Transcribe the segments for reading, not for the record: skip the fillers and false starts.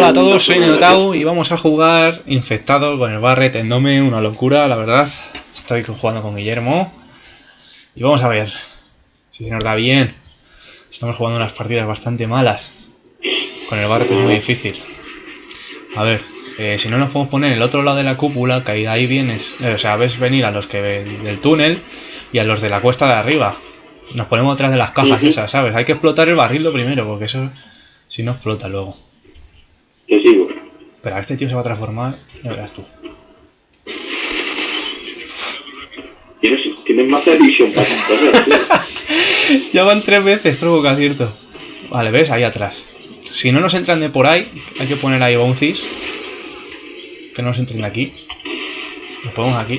Hola a todos, soy Neotau y vamos a jugar infectado con el Barret Endome, una locura, la verdad. Estoy jugando con Guillermo y vamos a ver si se nos da bien. Estamos jugando unas partidas bastante malas. Con el Barret es muy difícil. A ver, si no nos podemos poner en el otro lado de la cúpula, que ahí vienes, o sea, ves venir a los que ven del túnel y a los de la cuesta de arriba. Nos ponemos detrás de las cajas esas, ¿sabes? Hay que explotar el barril lo primero, porque eso si no explota luego. Te sigo. Pero este tío se va a transformar, ya verás tú. Tienes más visión para esas cosas, tío. Ya van 3 veces, troco que acierto. Vale, ¿ves? Ahí atrás. Si no nos entran de por ahí, hay que poner ahí bouncies. Que no nos entren de aquí. Nos ponemos aquí.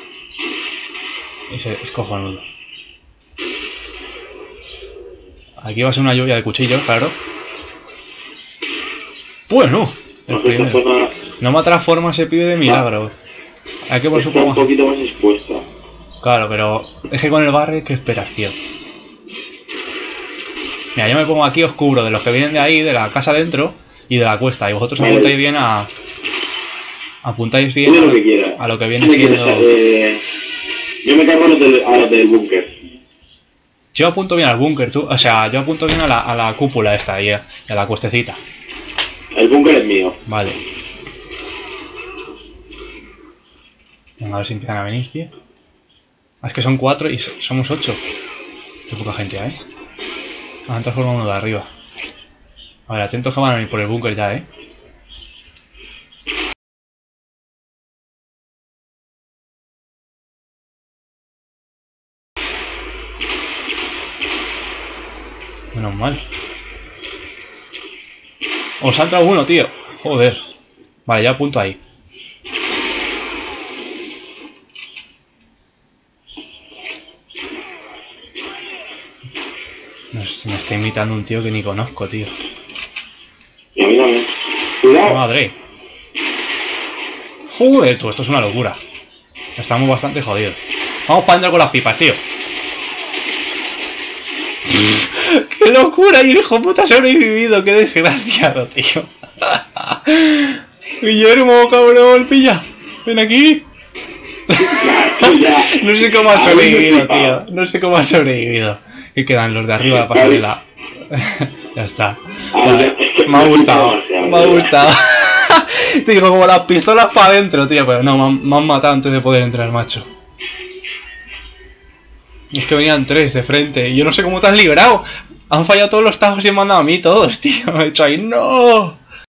Es cojonudo. Aquí va a ser una lluvia de cuchillos, claro. Bueno, el primero. No me transforma ese pibe de milagro. Hay que por Está un poquito más expuesta. Claro, pero es que con el barre, ¿qué esperas, tío? Mira, yo me pongo aquí oscuro de los que vienen de ahí, de la casa adentro y de la cuesta. Y vosotros apuntáis bien a... Apuntáis bien a lo que viene siendo... Yo me cargo a los del búnker. Yo apunto bien al búnker, tú. O sea, yo apunto bien a la cúpula esta y a la cuestecita. El búnker es mío. Vale. Venga, a ver si empiezan a venir, tío. Es que son 4 y somos 8. Qué poca gente hay. Han transformado uno de arriba. A ver, atentos que van a venir por el búnker ya, Menos mal. Os ha entrado uno, tío. Joder. Vale, ya apunto ahí. No sé si me está imitando un tío que ni conozco, tío. Mírame. Cuidado. Madre. Joder, tú, esto es una locura. Estamos bastante jodidos. Vamos para adentro con las pipas, tío. ¡Qué locura! Y el hijo puta ha sobrevivido. ¡Qué desgraciado, tío! Guillermo, cabrón, pilla. Ven aquí. No sé cómo ha sobrevivido, tío. No sé cómo ha sobrevivido. Y quedan los de arriba de la pasarela. Ya está. Vale. Me ha gustado. Me ha gustado. Te digo, como las pistolas para adentro, tío. Pero no, me han matado antes de poder entrar, macho. Es que venían 3 de frente. Y yo no sé cómo te has librado. Han fallado todos los tajos y me han mandado a mí todos, tío. Me he hecho ahí. ¡No!